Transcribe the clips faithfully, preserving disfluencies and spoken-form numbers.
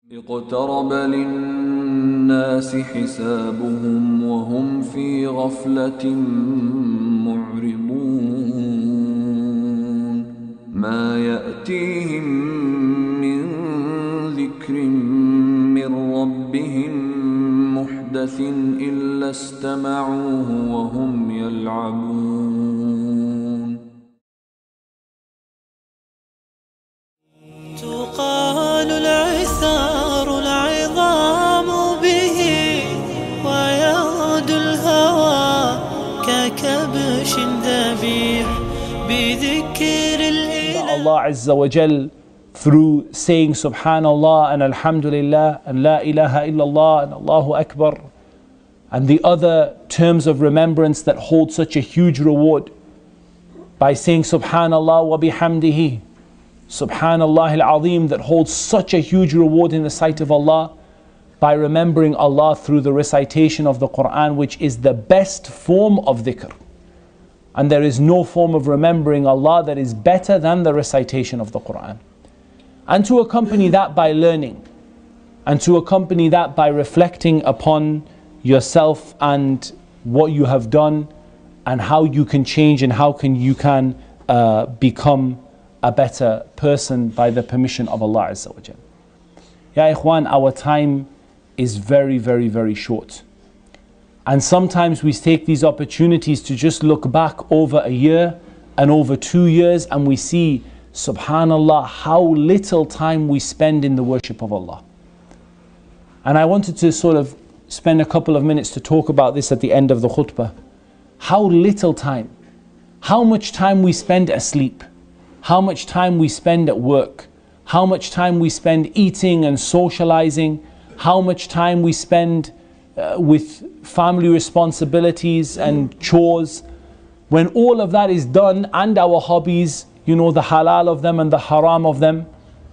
اقترب للناس حسابهم وهم في غفلة معرضون ما يأتيهم من ذكر من ربهم محدث إلا استمعوه وهم يلعبون تقال العثار العظام به ويغدو الهوى ككبش ذبيح بذكر الإله. Allah Azza wa Jal, through saying Subhanallah and Alhamdulillah and La ilaha illallah and Allahu Akbar and the other terms of remembrance that hold such a huge reward, by saying Subhanallah wa bihamdihi, Subhanallah al-Azim, that holds such a huge reward in the sight of Allah, by remembering Allah through the recitation of the Quran, which is the best form of dhikr. And there is no form of remembering Allah that is better than the recitation of the Quran. And to accompany that by learning, and to accompany that by reflecting upon yourself and what you have done, and how you can change and how can you can uh, become a better person by the permission of Allah Azza wa Jal. Ya Ikhwan, our time is very, very, very short. And sometimes we take these opportunities to just look back over a year and over two years and we see, subhanallah, how little time we spend in the worship of Allah. And I wanted to sort of spend a couple of minutes to talk about this at the end of the khutbah. How little time, how much time we spend asleep, how much time we spend at work, how much time we spend eating and socializing, how much time we spend uh, with family responsibilities and chores. When all of that is done, and our hobbies, you know, the halal of them and the haram of them,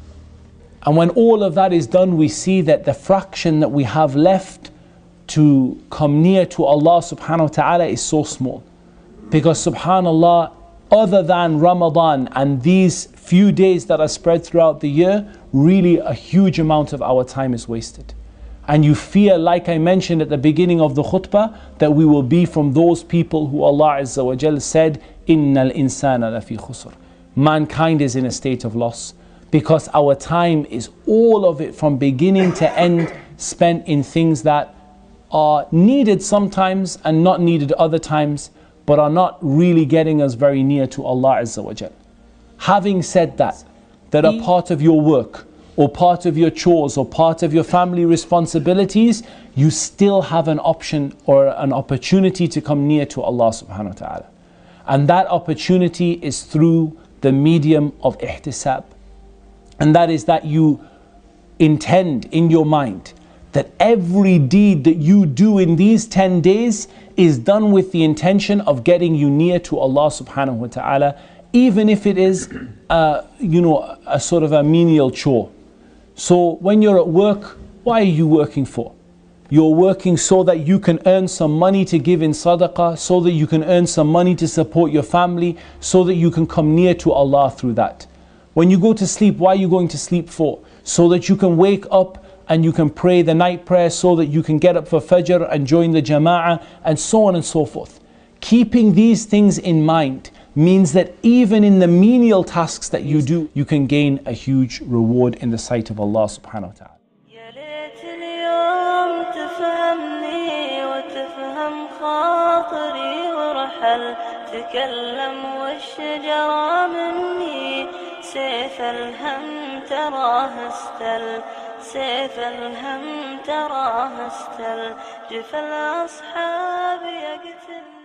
and when all of that is done, we see that the fraction that we have left to come near to Allah subhanahu wa ta'ala is so small. Because subhanallah, other than Ramadan and these few days that are spread throughout the year, really a huge amount of our time is wasted. And you fear, like I mentioned at the beginning of the khutbah, that we will be from those people who Allah Azza wa Jal said, Innal insana lafi khusr. Mankind is in a state of loss, because our time is all of it from beginning to end spent in things that are needed sometimes and not needed other times, but are not really getting us very near to Allah Azza wa Jal. Having said that, that a part of your work, or part of your chores, or part of your family responsibilities, you still have an option or an opportunity to come near to Allah subhanahu wa ta'ala. And that opportunity is through the medium of ihtisab. And that is that you intend in your mind that every deed that you do in these ten days is done with the intention of getting you near to Allah subhanahu wa ta'ala, even if it is uh, you know, a sort of a menial chore. So when you're at work, why are you working for? You're working so that you can earn some money to give in sadaqah, so that you can earn some money to support your family, so that you can come near to Allah through that. When you go to sleep, why are you going to sleep for? So that you can wake up and you can pray the night prayer, so that you can get up for Fajr and join the Jama'ah, and so on and so forth. Keeping these things in mind means that even in the menial tasks that you do, you can gain a huge reward in the sight of Allah subhanahu wa ta'ala. سيف الهم تراه استل سيف الهم تراه استل جف الأصحاب يقتل